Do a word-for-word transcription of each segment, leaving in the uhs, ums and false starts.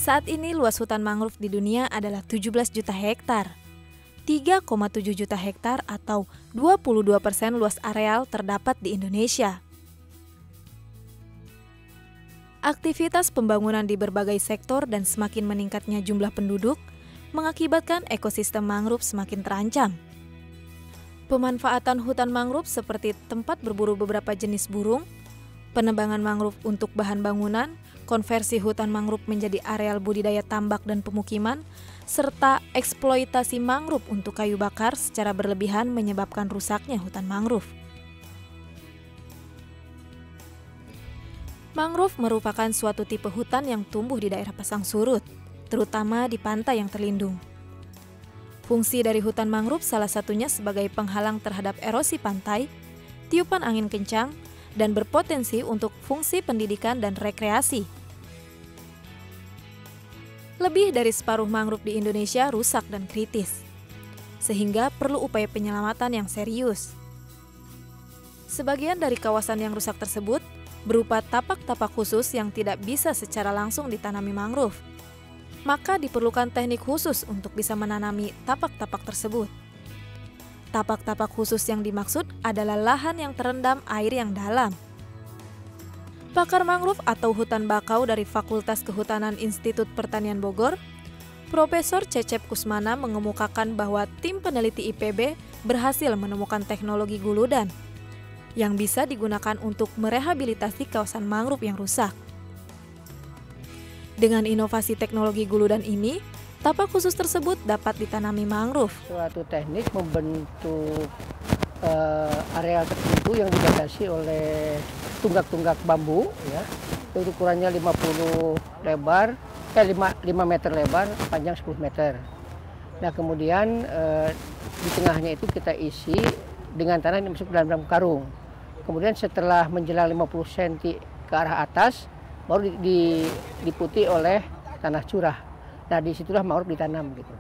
Saat ini luas hutan mangrove di dunia adalah tujuh belas juta hektar. tiga koma tujuh juta hektar atau dua puluh dua persen luas areal terdapat di Indonesia. Aktivitas pembangunan di berbagai sektor dan semakin meningkatnya jumlah penduduk mengakibatkan ekosistem mangrove semakin terancam. Pemanfaatan hutan mangrove seperti tempat berburu beberapa jenis burung, penebangan mangrove untuk bahan bangunan, konversi hutan mangrove menjadi areal budidaya tambak dan pemukiman, serta eksploitasi mangrove untuk kayu bakar secara berlebihan menyebabkan rusaknya hutan mangrove. Mangrove merupakan suatu tipe hutan yang tumbuh di daerah pasang surut, terutama di pantai yang terlindung. Fungsi dari hutan mangrove salah satunya sebagai penghalang terhadap erosi pantai, tiupan angin kencang, dan berpotensi untuk fungsi pendidikan dan rekreasi. Lebih dari separuh mangrove di Indonesia rusak dan kritis, sehingga perlu upaya penyelamatan yang serius. Sebagian dari kawasan yang rusak tersebut berupa tapak-tapak khusus yang tidak bisa secara langsung ditanami mangrove. Maka diperlukan teknik khusus untuk bisa menanami tapak-tapak tersebut. Tapak-tapak khusus yang dimaksud adalah lahan yang terendam air yang dalam. Pakar mangrove atau hutan bakau dari Fakultas Kehutanan Institut Pertanian Bogor, Profesor Cecep Kusmana mengemukakan bahwa tim peneliti I P B berhasil menemukan teknologi guludan yang bisa digunakan untuk merehabilitasi kawasan mangrove yang rusak. Dengan inovasi teknologi guludan ini, tapak khusus tersebut dapat ditanami mangrove. Suatu teknik membentuk uh, areal tertentu yang dibatasi oleh tunggak-tunggak bambu, ya, itu ukurannya lima puluh lebar, eh lima meter lebar, panjang sepuluh meter. Nah kemudian uh, di tengahnya itu kita isi dengan tanah yang masuk dalam, dalam karung. Kemudian setelah menjelang lima puluh sentimeter ke arah atas, baru di, di, diputi oleh tanah curah. Nah disitulah mangrove ditanam gitu.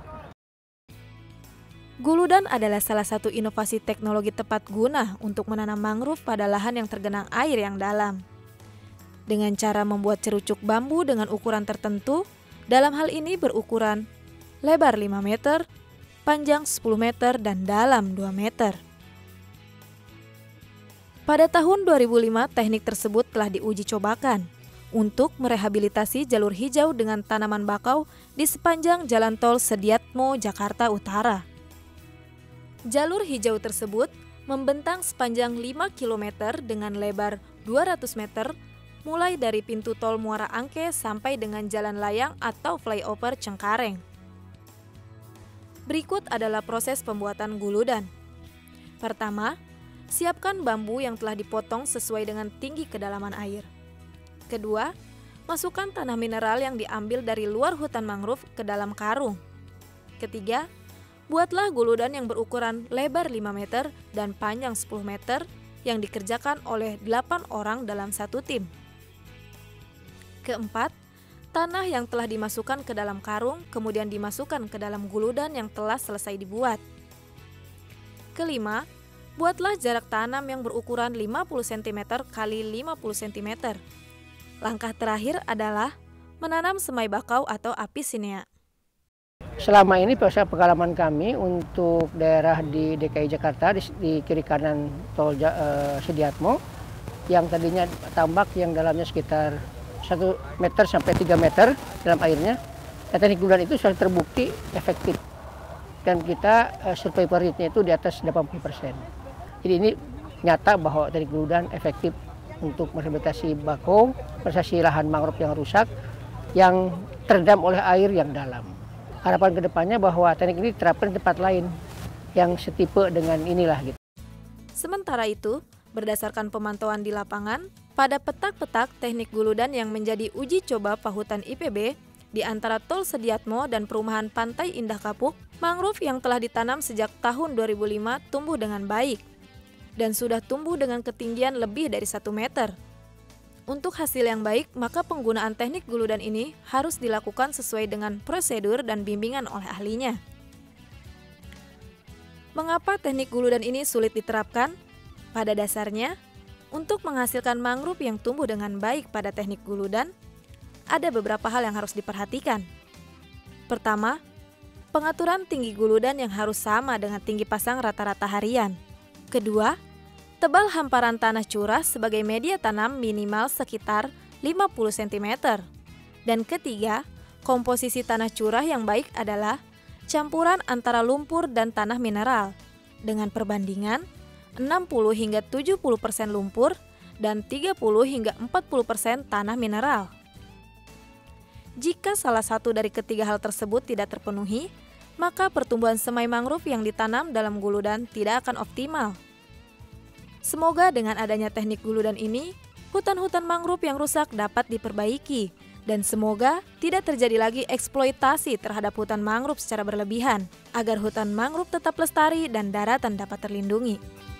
Guludan adalah salah satu inovasi teknologi tepat guna untuk menanam mangrove pada lahan yang tergenang air yang dalam. Dengan cara membuat cerucuk bambu dengan ukuran tertentu, dalam hal ini berukuran lebar lima meter, panjang sepuluh meter, dan dalam dua meter. Pada tahun dua ribu lima, teknik tersebut telah diuji cobakan untuk merehabilitasi jalur hijau dengan tanaman bakau di sepanjang Jalan Tol Sediatmo, Jakarta Utara. Jalur hijau tersebut membentang sepanjang lima kilometer dengan lebar dua ratus meter, mulai dari pintu tol Muara Angke sampai dengan jalan layang atau flyover Cengkareng. Berikut adalah proses pembuatan guludan. Pertama, siapkan bambu yang telah dipotong sesuai dengan tinggi kedalaman air. Kedua, masukkan tanah mineral yang diambil dari luar hutan mangrove ke dalam karung. Ketiga, buatlah guludan yang berukuran lebar lima meter dan panjang sepuluh meter yang dikerjakan oleh delapan orang dalam satu tim. Keempat, tanah yang telah dimasukkan ke dalam karung kemudian dimasukkan ke dalam guludan yang telah selesai dibuat. Kelima, buatlah jarak tanam yang berukuran lima puluh sentimeter kali lima puluh sentimeter. Langkah terakhir adalah menanam semai bakau atau apisinea. Selama ini pengalaman kami untuk daerah di D K I Jakarta di, di kiri kanan tol uh, Sediatmo yang tadinya tambak yang dalamnya sekitar satu meter sampai tiga meter dalam airnya, nah, teknik guludan itu sudah terbukti efektif dan kita uh, survival rate-nya itu di atas delapan puluh persen. Jadi ini nyata bahwa teknik guludan efektif untuk merehabilitasi bakau, merehabilitasi lahan mangrove yang rusak yang terendam oleh air yang dalam. Harapan kedepannya bahwa teknik ini diterapkan di tempat lain yang setipe dengan inilah gitu. Sementara itu, berdasarkan pemantauan di lapangan, pada petak-petak teknik guludan yang menjadi uji coba Pahutan I P B di antara Tol Sediatmo dan Perumahan Pantai Indah Kapuk, mangrove yang telah ditanam sejak tahun dua ribu lima tumbuh dengan baik dan sudah tumbuh dengan ketinggian lebih dari satu meter. Untuk hasil yang baik, maka penggunaan teknik guludan ini harus dilakukan sesuai dengan prosedur dan bimbingan oleh ahlinya. Mengapa teknik guludan ini sulit diterapkan? Pada dasarnya, untuk menghasilkan mangrove yang tumbuh dengan baik pada teknik guludan, ada beberapa hal yang harus diperhatikan. Pertama, pengaturan tinggi guludan yang harus sama dengan tinggi pasang rata-rata harian. Kedua, tebal hamparan tanah curah sebagai media tanam minimal sekitar lima puluh sentimeter. Dan ketiga, komposisi tanah curah yang baik adalah campuran antara lumpur dan tanah mineral dengan perbandingan enam puluh hingga tujuh puluh persen lumpur dan tiga puluh hingga empat puluh persen tanah mineral. Jika salah satu dari ketiga hal tersebut tidak terpenuhi, maka pertumbuhan semai mangrove yang ditanam dalam guludan tidak akan optimal. Semoga dengan adanya teknik guludan ini, hutan-hutan mangrove yang rusak dapat diperbaiki, dan semoga tidak terjadi lagi eksploitasi terhadap hutan mangrove secara berlebihan, agar hutan mangrove tetap lestari dan daratan dapat terlindungi.